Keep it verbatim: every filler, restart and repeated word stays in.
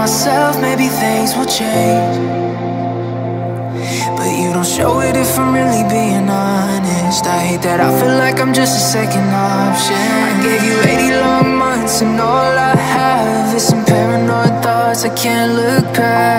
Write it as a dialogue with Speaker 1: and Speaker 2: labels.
Speaker 1: myself, maybe things will change. But you don't show it if I'm really being honest. I hate that I feel like I'm just a second option. I gave you eighty long months and all I have is some paranoid thoughts I can't look past.